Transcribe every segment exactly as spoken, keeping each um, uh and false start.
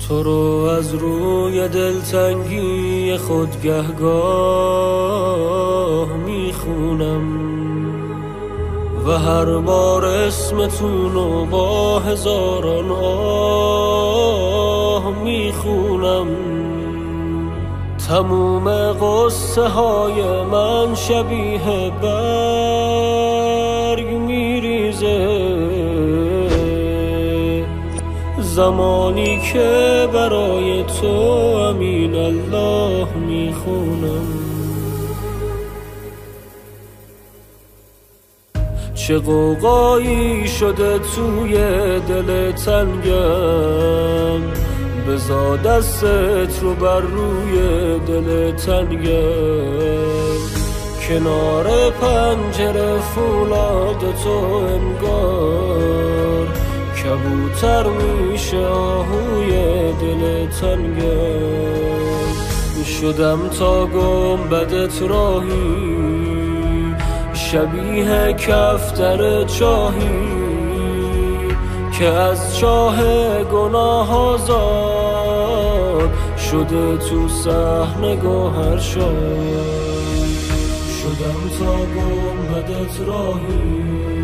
تو رو از روی دلتنگی خود گهگاه میخونم و هر بار اسمتون رو با هزاران آه میخونم. تموم قصه های من شبیه برگ میریزه زمانی که برای تو امین الله میخونم. چه غوغایی شده توی دل تنگم، بذار دستت رو بر روی دل تنگم. کنار پنجره فولاد تو انگار کبوتر میشه آهوی دل تنگم. شدم تا گنبدت راهی شبیه کفتر چاهی که از چاه گناه آزاد شده تو صحن گوهر شاد. شدم تا گنبدت راهی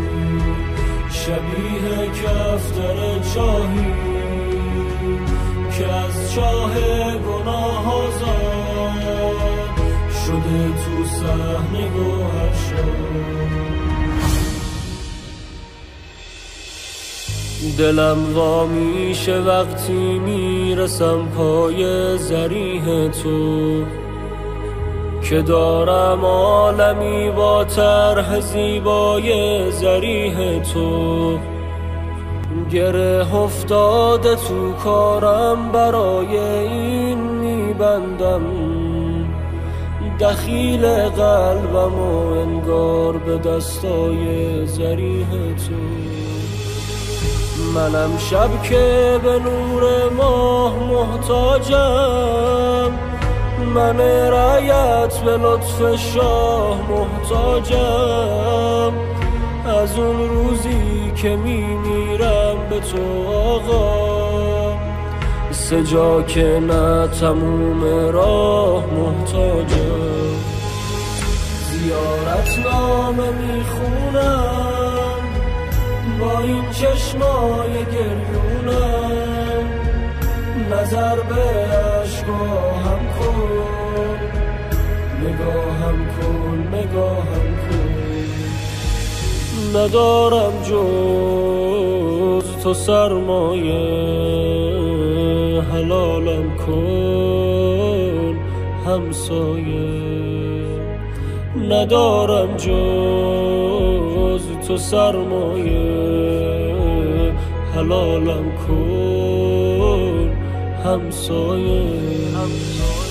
شبیه کفتر چاهی که از چاه گناه آزاد شده تو صحن گوهر شاد. دلم وا میشه وقتی میرسم پای ضریح تو که دارم عالمی با طرح زیبای ضریح تو. گره افتاده تو کارم برای این میبندم دخیل قلبم و انگار به دستای ضریح تو. منم شب که به نور ماه محتاجم، من رعیت به لطف شاه محتاجم. از اون روزی که میمیرم به تو آقا سجا که نه تموم راه محتاجم. زیارت نامه میخونم با این چشمای گریونم، نظر به عشقاهم کن نگاهم کن نگاهم کن. ندارم جز تو سرمایه حلالم کن همسایه. ندارم جز تو سرمایه حلالم کن همسایه.